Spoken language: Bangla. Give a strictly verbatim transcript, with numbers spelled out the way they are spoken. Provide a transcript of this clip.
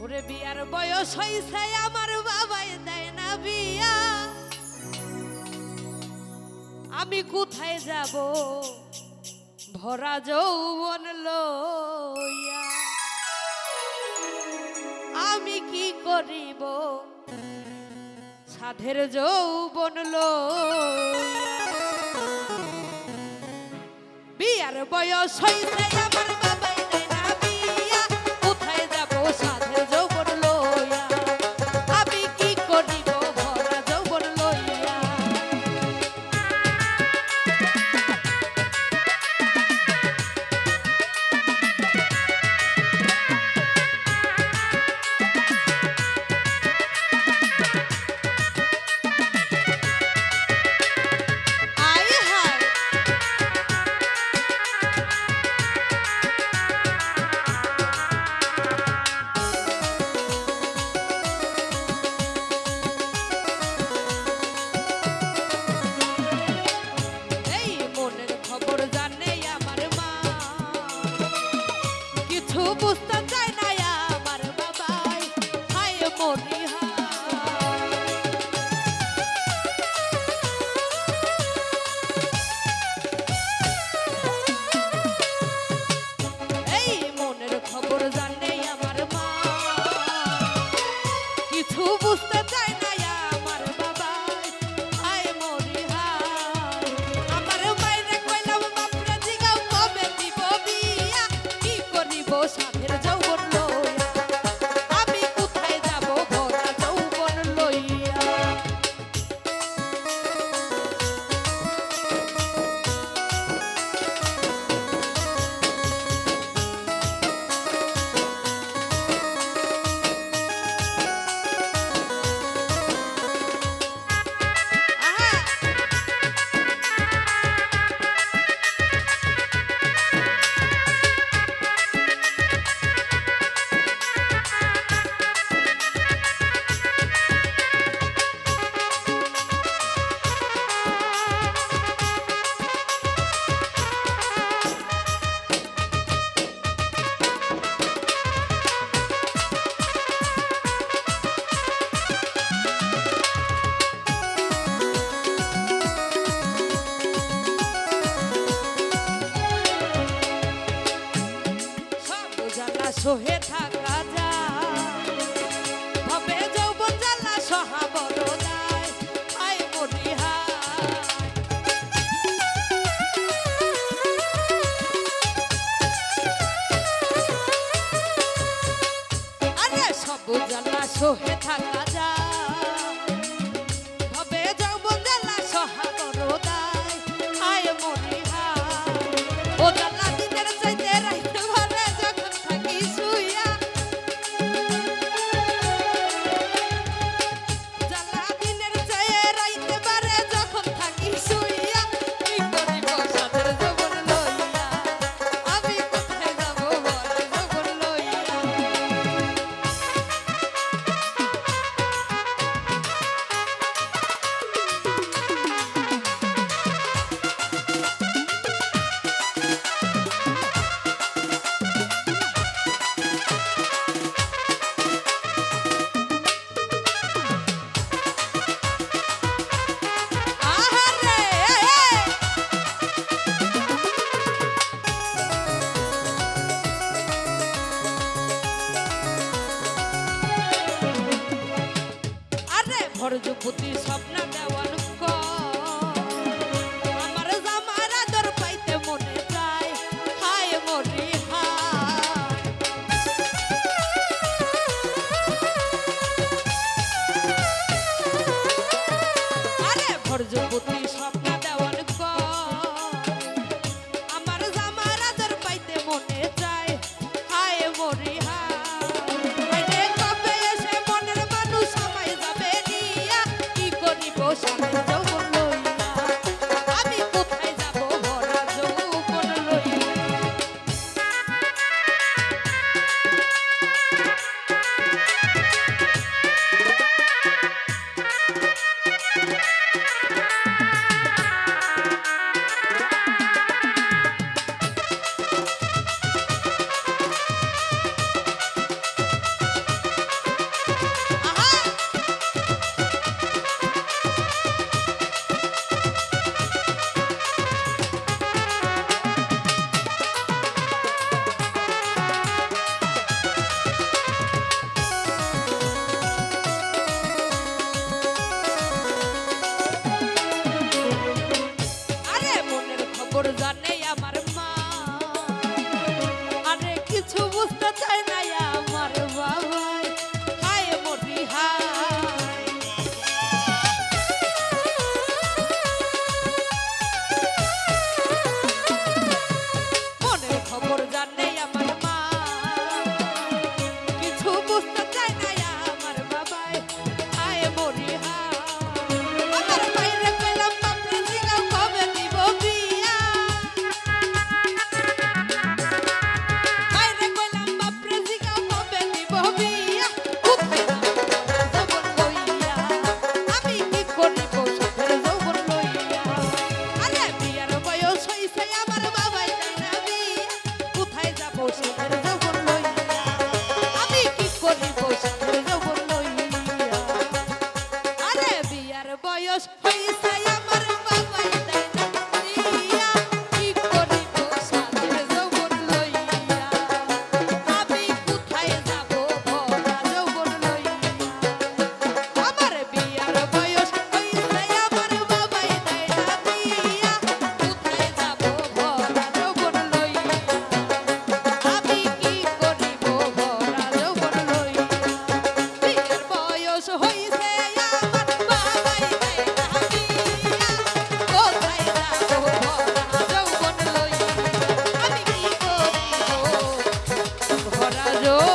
ওরে বিয়ার বয়স হইছে আমার বাবাই দেয় না বিয়া, আমি কোথায় যাব ভরা যৌবন লইয়া, আমি কি করিব সাধের যৌবন লইয়া। বিয়ার বয়স হইছে আমার বাবাই দেয় না বিয়া, কোথায় যাব সাধের যৌবন লইয়া, আমি কি করিব ভরা যৌবন লইয়া। বুঝতে চাই না আমার বাবাই হায় মরি এই মনের খবর জানে আমার মা, কিছু বুঝতে চাই না আমার বাবাই হায় মরি আমার মাইরে কইলাম বাপরে জিগাও কবে দিব বিয়া, কি করিব সাধের যৌবন লইয়া, আমি কোথায় যাব ভরা যৌবন লইয়া। সোহে থাকা যায় ভবে যৌবন জ্বালা সহা বড় দায় হায় মরি আরে সব জ্বালা সোহে থাকা যায় ভবে যৌবন জ্বালা সহা বড় দায় হায় মরি ও জ্বালা দিনের চাইতে রাইতে ভালে যখন থাকি শুইয়া, জ্বালা দিনের চাইতে রাইতে পারে যখন থাকি শুইয়া, কি করিব সাধের যৌবন লইয়া, আমি কোথায় যাব ভরা যৌবন লইয়া। ভরজপতি স্বপ্ন দেওয়ান আমার জামার আদর পাইতে মনে চায় হায় মরি আরে ভরজপতি স্বপ্ন দেওয়ান আমার জামার আদর পাইতে মনে চায় হায় মরি কবে এসে মনের মানুষ আমায় যাবে নিয়া, কি করি সারা রো